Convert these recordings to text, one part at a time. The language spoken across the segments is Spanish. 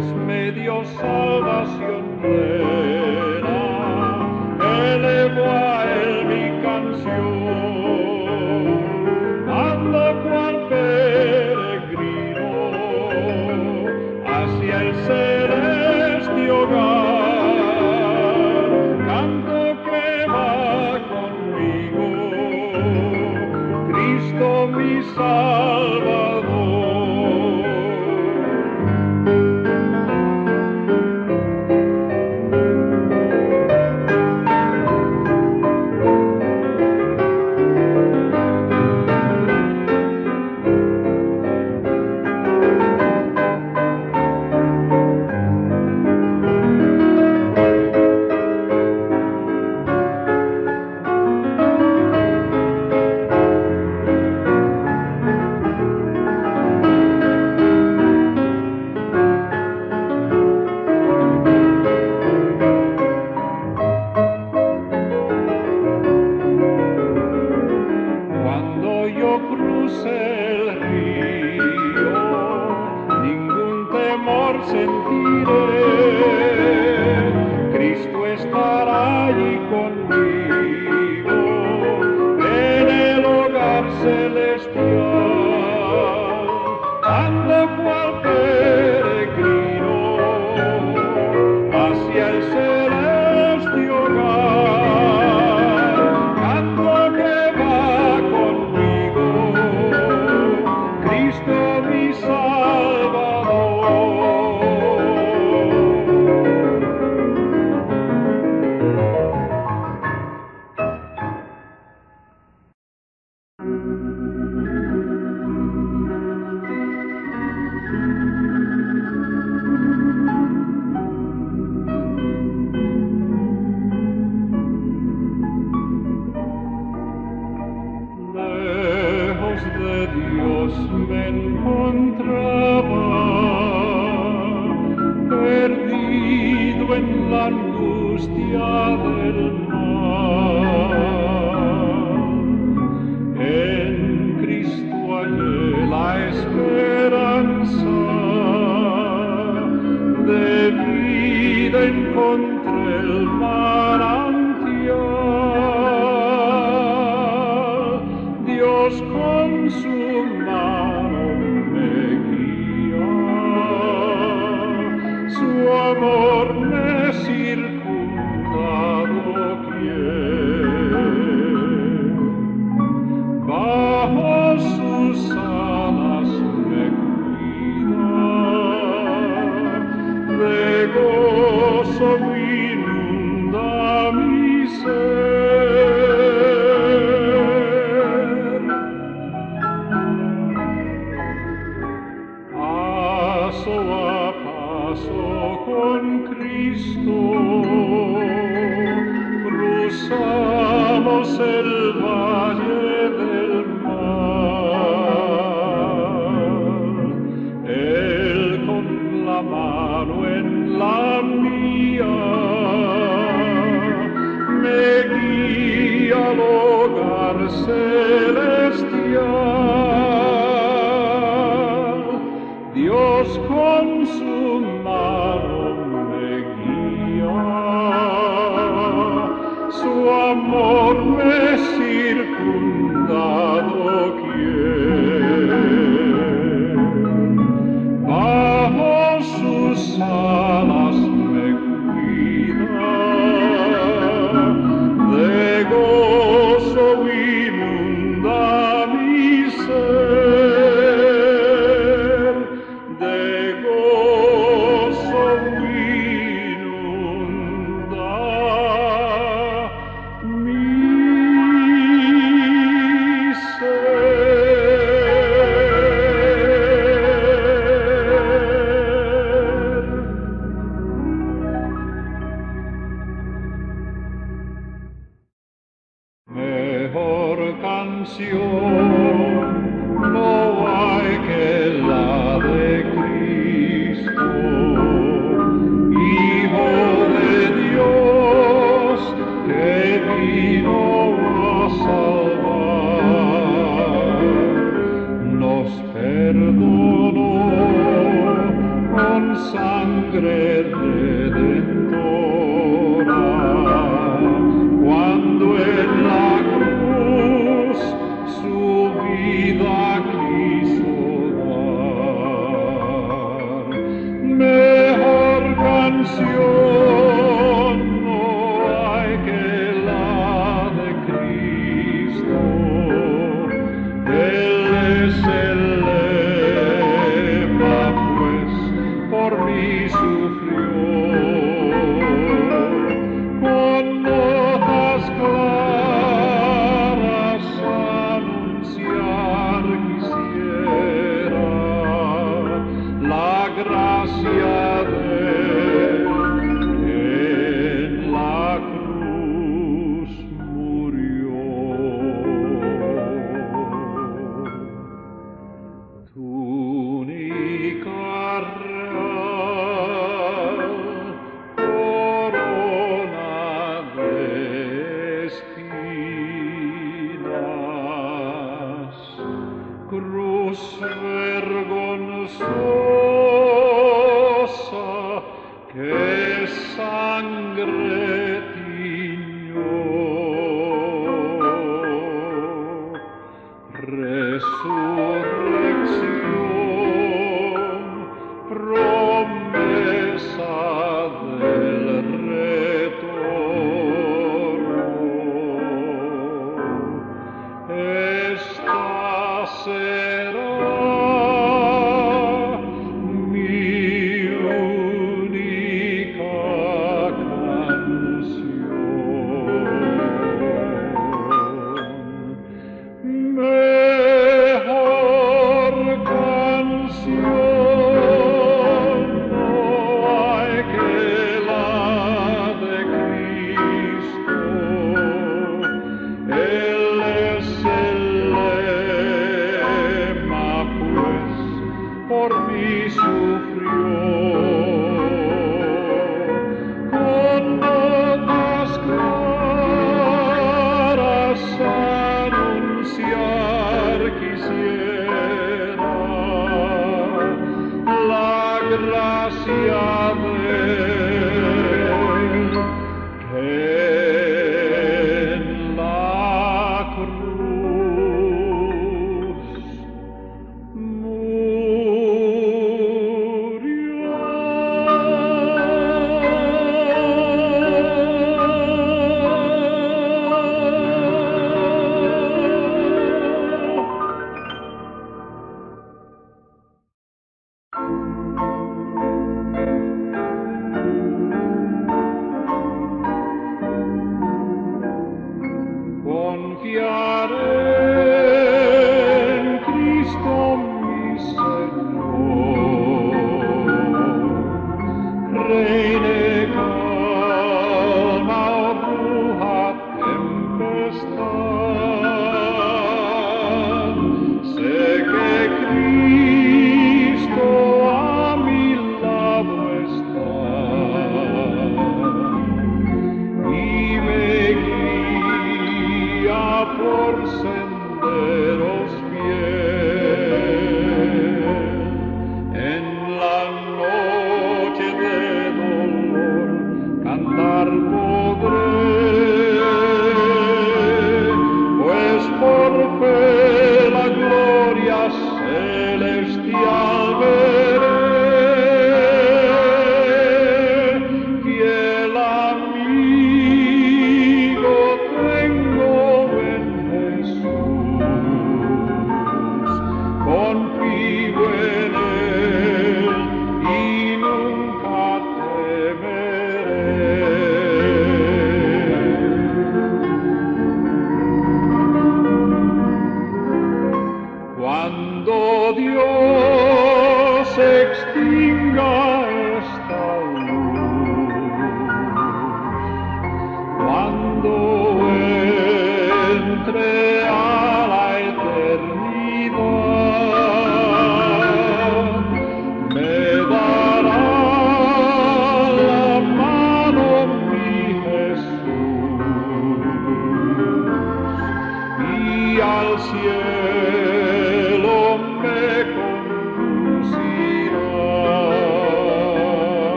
Dios me dio salvación plena, elevo a Él mi canción, ando cual peregrino hacia el celeste hogar, canto que va conmigo, Cristo mi Salvador. El río, ningún temor sentiré, Cristo estará allí conmigo, en el hogar celestial, ando cual peregrino hacia el celeste hogar, canto que va conmigo, Cristo mi Salvador. Lejos de Dios me encontraba, perdido en la angustia del mar. En Cristo hallé la esperanza, de vida encontré el manantial. Dios con su mano me guía, su amor me circunda doquier. Bajo sus alas me cuida, de gozo inunda mi ser. Paso a paso con Cristo, cruzamos el valle del mar. Él con la mano en la mía me guía al hogar celestial. Dios con su mano me guía, su amor me circunda doquier. Bajo sus alas me cuida, de gozo inunda mi ser, de gozo inunda mi ser. sangre redentora, cuando en la cruz su vida quiso dar. Mejor canción no hay que la de Cristo. Él es el lema, pues por mí sufrió. Con notas claras anunciar quisiera la gracia de Él en la cruz murió. Túnica real, corona de espinas, cruz vergonzosa que sangre tiñó. Resurrección, promesa del retorno. Esta será mi única canción. Mejor canción no hay que la de Cristo. Él es el lema, pues por mí sufrió. Con notas claras anunciar quisiera la gracia de Él que en la cruz Confiaré en Cristo mi Señor, reine calma o bruja tempestad. Sé que Cristo a mi lado está y me guía por senderos bien en la noche de dolor.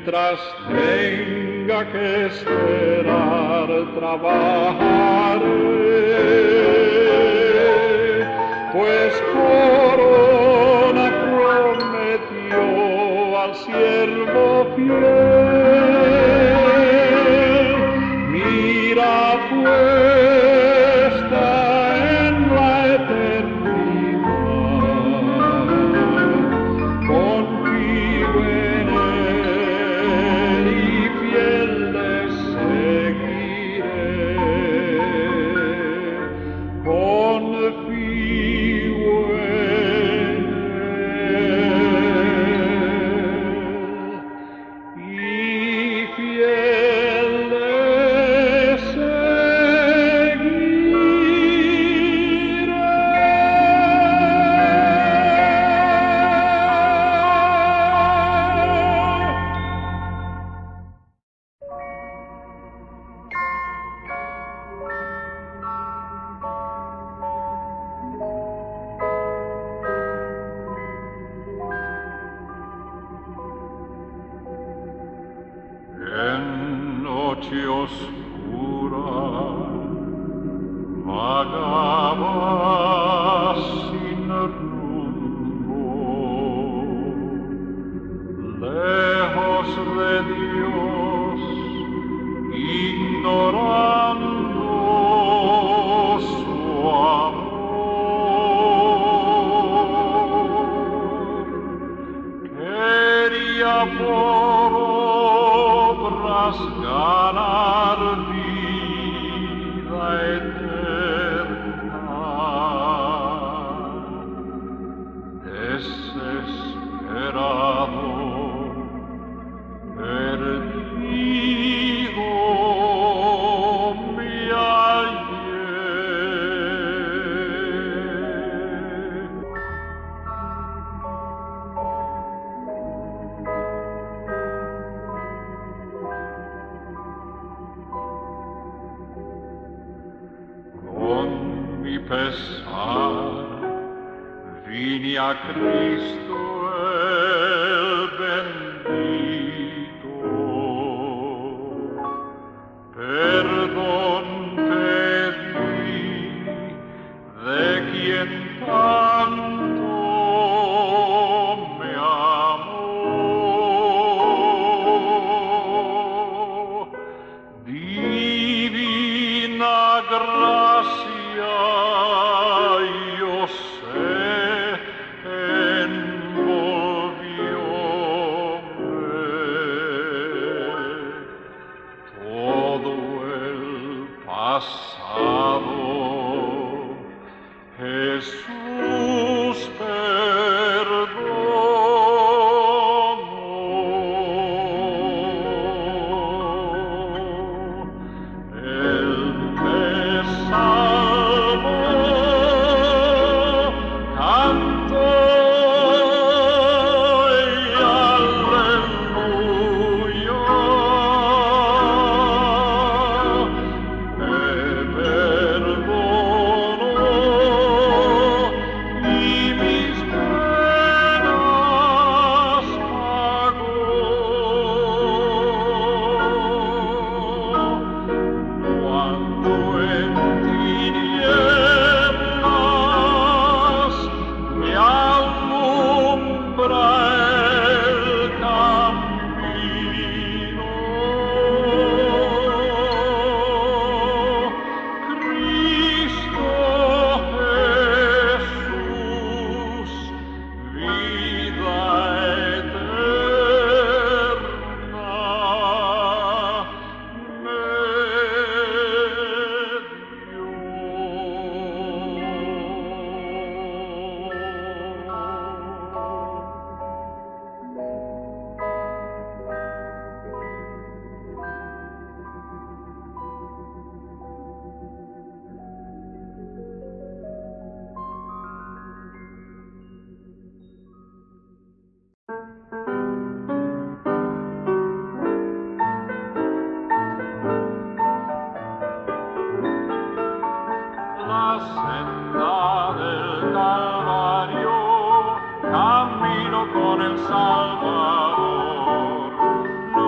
mientras tenga que esperar, trabajaré, pues corona prometió al siervo fiel. Mira puesta en la eternidad, confío en él y fiel le seguiré. Confío en él y fiel le En noche oscura vagaba sin rumbo, lejos de Dios, ignorando su amor. Quería por ganar vida eterna, desesperado, perdido me hallé. Mi pesar, vine a Cristo el bendito, perdón pedí de quien tanto me amó. Divina gracia, yo sé, envolvióme. Todo el pasado Jesús perdonó. Él me salvó, canto y aleluya. Me perdonó y mis penas pagó. Cuando en tinieblas me alumbra el camino, Cristo Jesús, vida eterna, me La senda del Calvario, camino con el Salvador.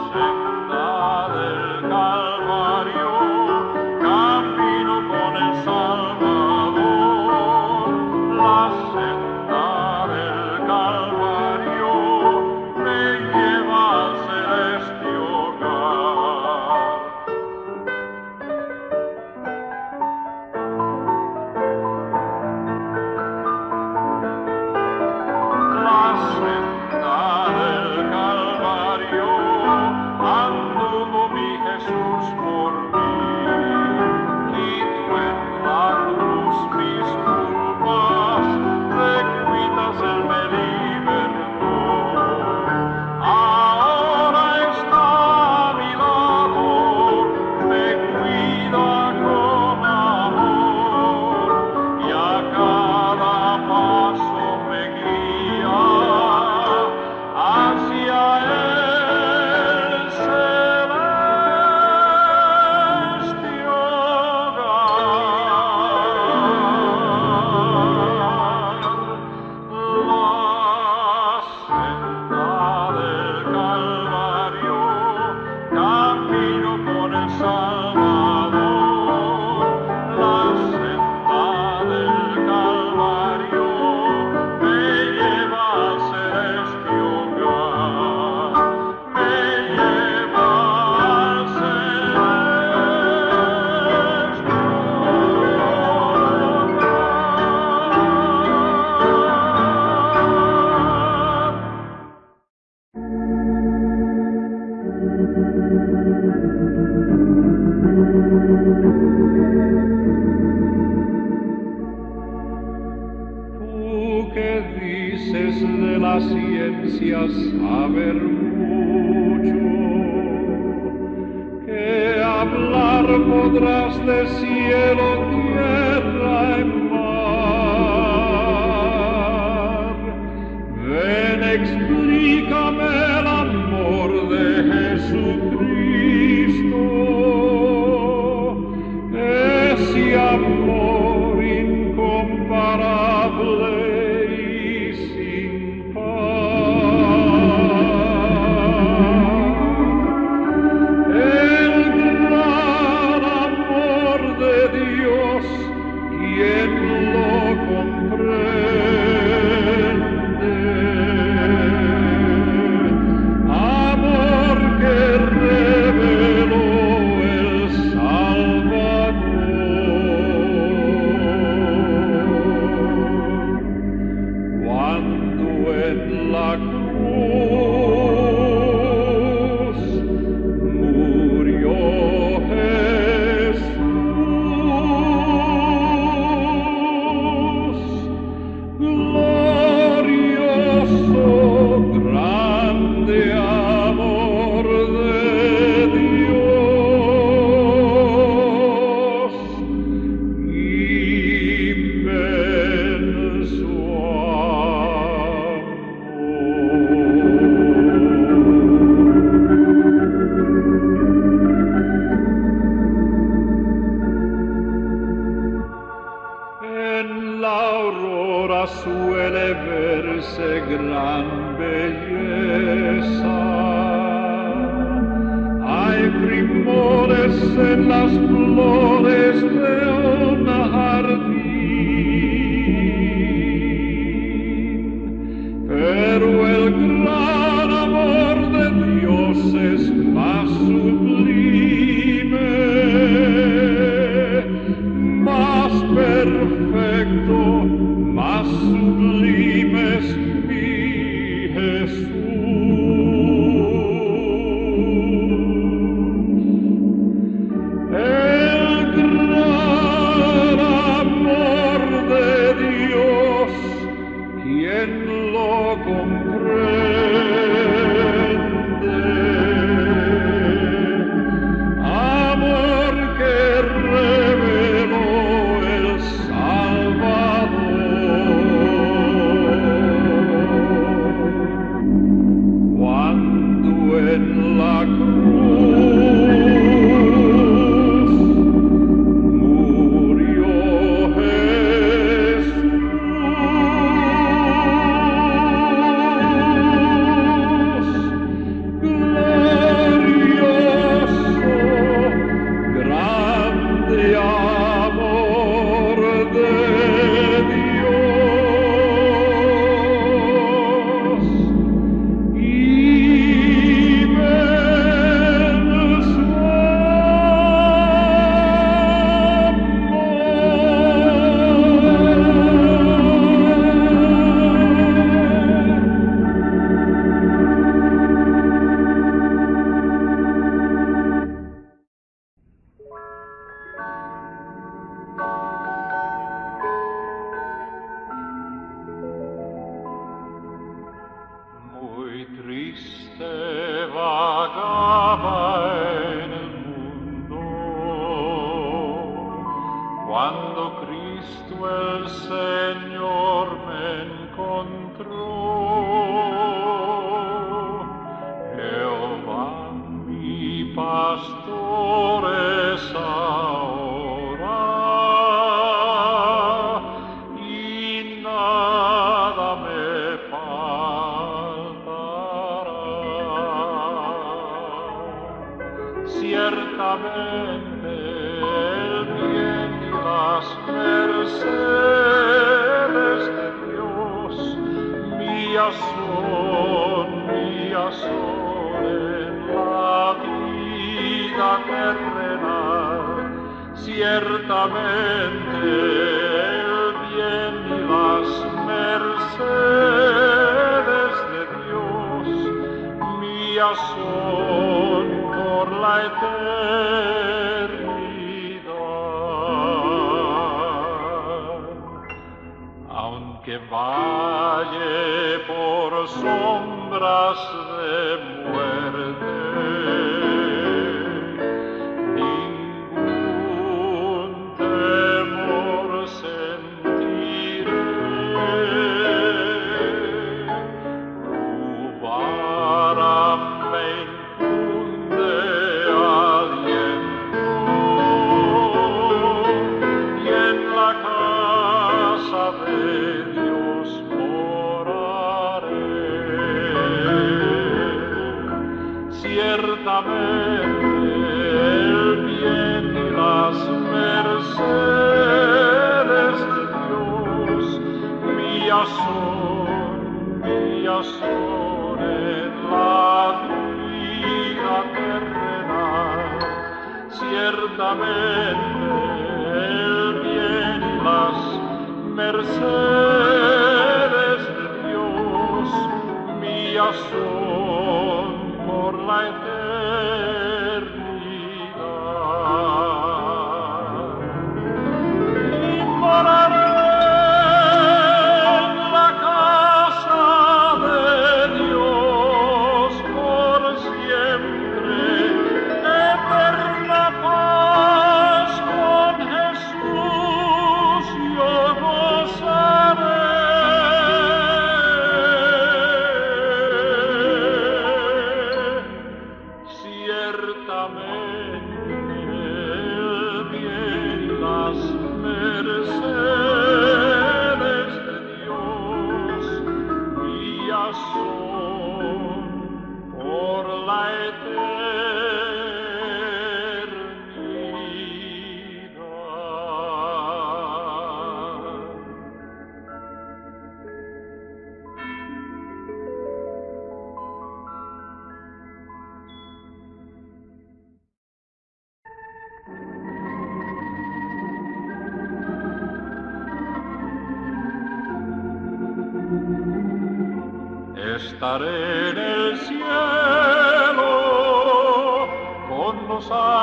la ciencia saber mucho, que hablar podrás de cielo, tierra y mar. Ven, explícame el amor de Jesucristo, ese amor incomparable y sin par. El gran amor de Dios, ¿quién lo comprende? Amor que reveló el Salvador, cuando en la cruz murió Jesús. Glorioso, grande amor de Dios, inmenso En la aurora suele verse gran belleza, hay primores en las flores de un jardín, pero el gran amor de Dios es más sublime, más perfecto, más sublime es mi Jesús. El gran amor de Dios, ¿quién lo comprende? Amor que reveló el Salvador, cuando en la cruz murió Jesús. Glorioso, Cristo el Señor me encontró. Jehová mi pastor es ahora, y nada me faltará. Ciertamente el bien y las mercedes de Dios mías son en la vida terrenal. Ciertamente el bien y las mercedes de Dios mías son por la eternidad. Aunque valle por sombras de muerte, ningún temor sentiré. Tu vara me infunde aliento, y en la casa de Dios moraré. Ciertamente el bien y las mercedes de Dios mías son en la vida terrenal. Ciertamente el bien y las mercedes de Dios mías son por la eternidad. Y moraré en la casa de Dios por siempre. Eterna paz con Jesús yo gozaré. Ciertamente el bien y las mercedes de Dios mías son por la eternidad. Estaré en el cielo con los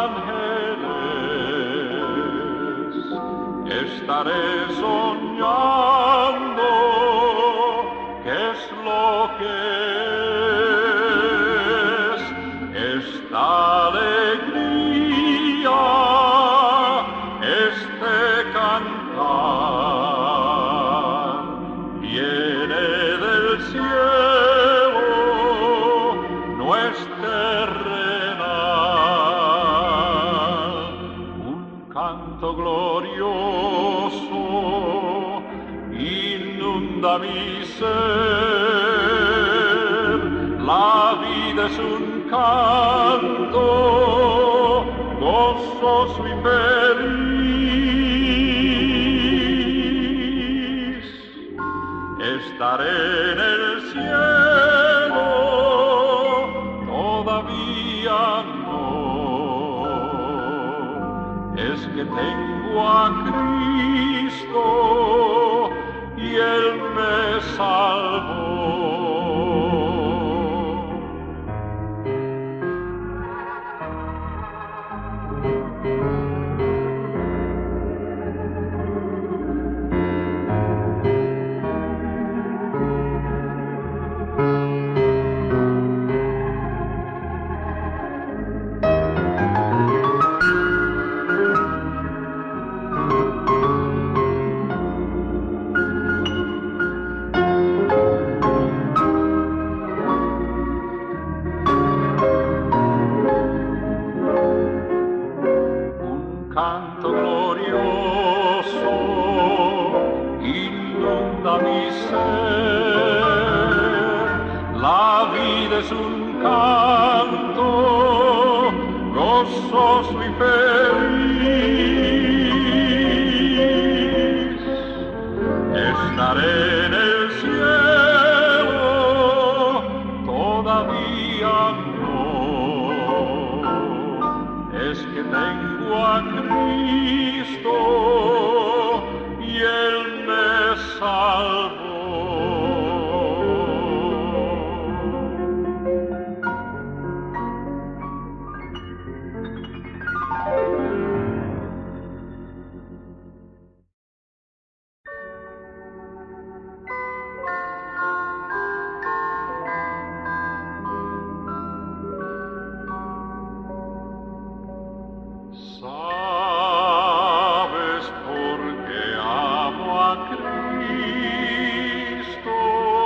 ángeles, estaré soñando qué es lo que es esta alegría, este cantar. Viene del cielo, no es terrenal, un canto glorioso inunda mi ser. La vida es un canto gozoso y feliz. Estaré en el cielo, todavía no. Es que tengo a Cristo y Él me salvó. gozoso y feliz. Estaré en el cielo, todavía no. Es que tengo a Cristo y Él me salvó. ¿Sabes por qué amo a Cristo?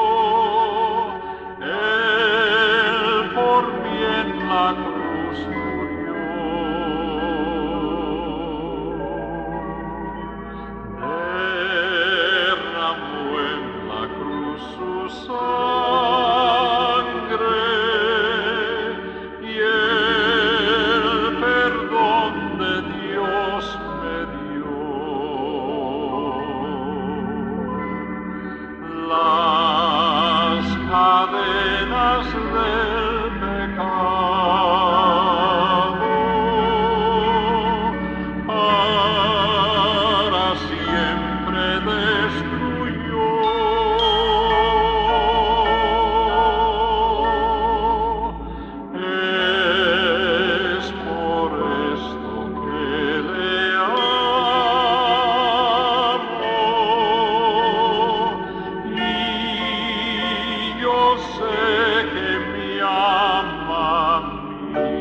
Él por mí en la cruz murió. Derramó en la cruz su sangre y el perdón de Dios me dio. Las cadenas del pecado para siempre destruyó. Es por esto que le amo y yo sé que me ama a mí.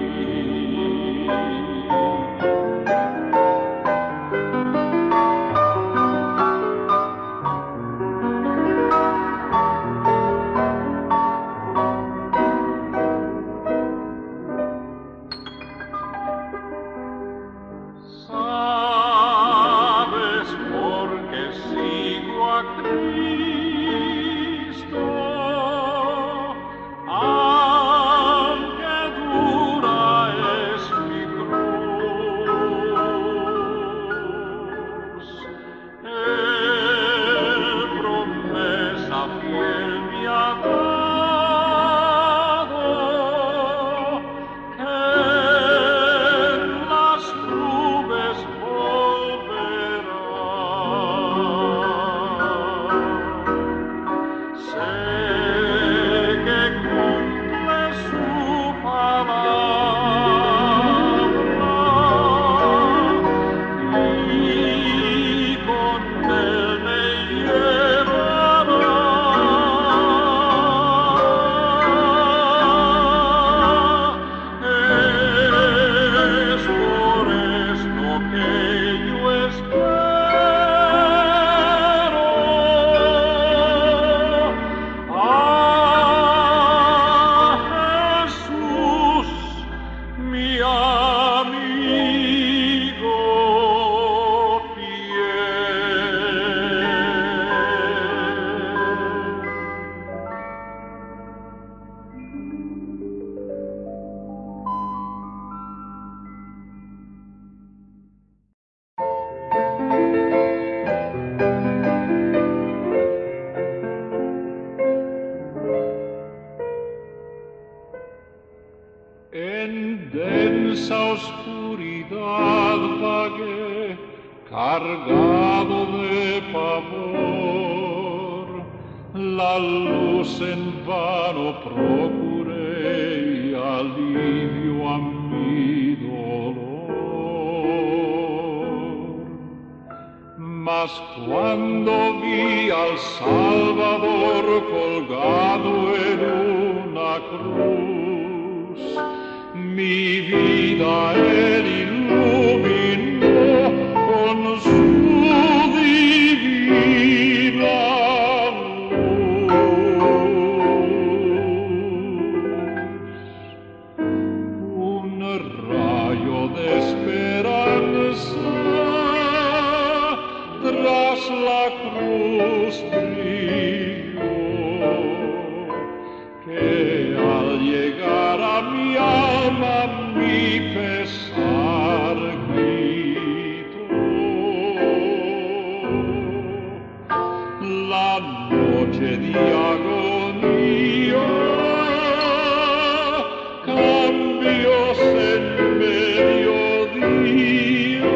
¿Sabes por qué sigo a Cristo? Aunque dura es mi cruz, Él promesa fiel me ha dado que en las nubes volverá. Sé que cumple su palabra y con Él me llevará. Es por esto que yo espero a Jesús, mi amigo fiel. En densa oscuridad vagué, cargado de pavor. La luz en vano procuré y alivio a mi dolor. Mas cuando vi al Salvador colgado en una cruz, mi vida Él iluminó con su divina luz. Un rayo de esperanza tras la cruz brilló, que al llegar a mi alma mi fe confesar grito la noche de agonía cambios en mediodía.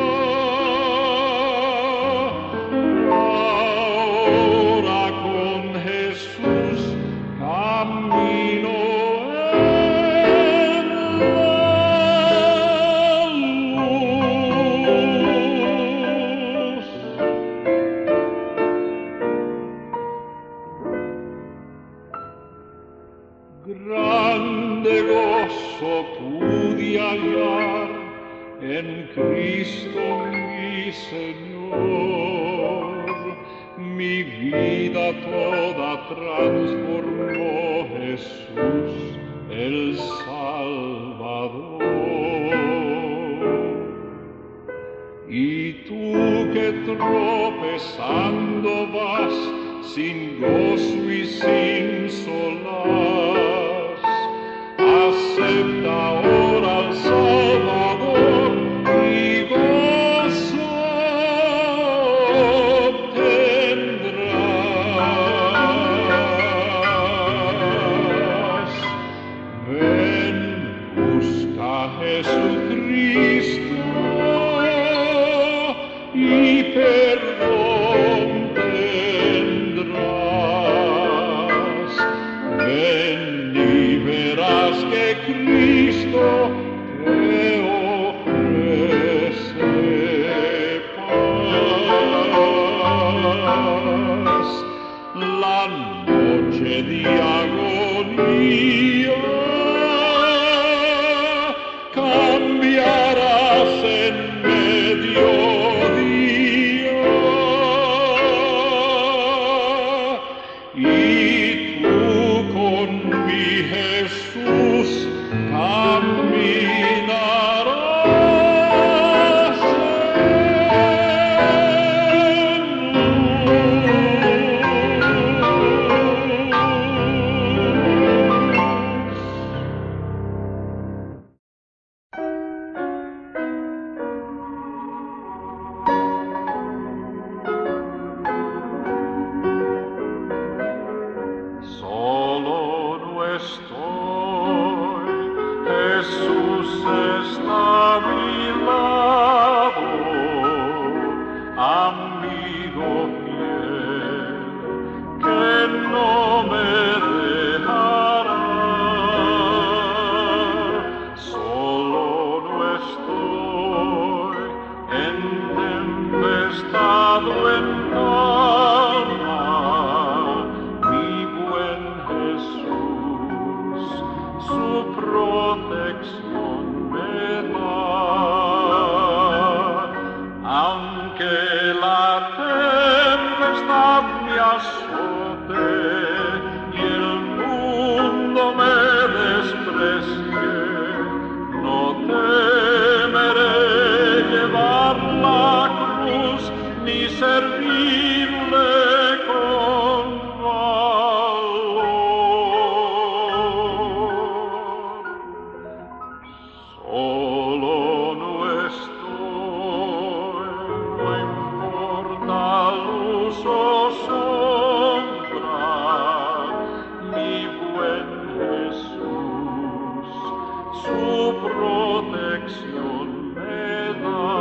Ahora con Jesús camino en la luz. Grande gozo pude hallar en Cristo mi Señor, mi vida toda transformó Jesús el Salvador. Y tú que tropezando vas sin gozo y sin solaz, acepta ahora al Salvador y gozo obtendrás. Ven, busca a Jesucristo y perdón tendrás. Ven y verás que Cristo te ofrece paz. La noche de agonía cambiarás en mediodía, y tú con mi Jesús caminarás en Solo no estoy, Jesús está a mi lado, amigo fiel, que no me dejará. Solo no estoy, en tempestad o en calma, su protección me da. Aunque la tempestad me azote y el mundo me desprecie, no temeré llevar la cruz ni servirle con Solo no estoy, no importa luz o sombra, mi buen Jesús, su protección me da.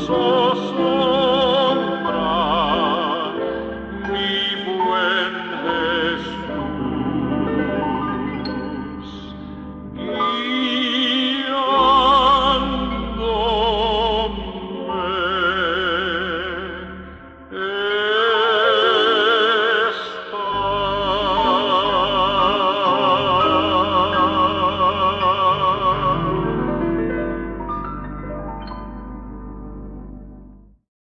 soy.